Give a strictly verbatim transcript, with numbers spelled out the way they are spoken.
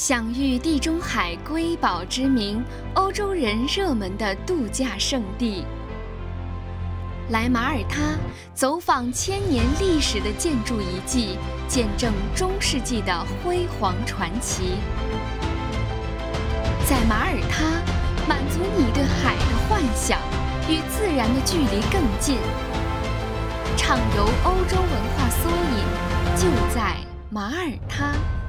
享誉地中海瑰宝之名，欧洲人热门的度假胜地。来马耳他，走访千年历史的建筑遗迹，见证中世纪的辉煌传奇。在马耳他，满足你对海的幻想，与自然的距离更近。畅游欧洲文化缩影，就在马耳他。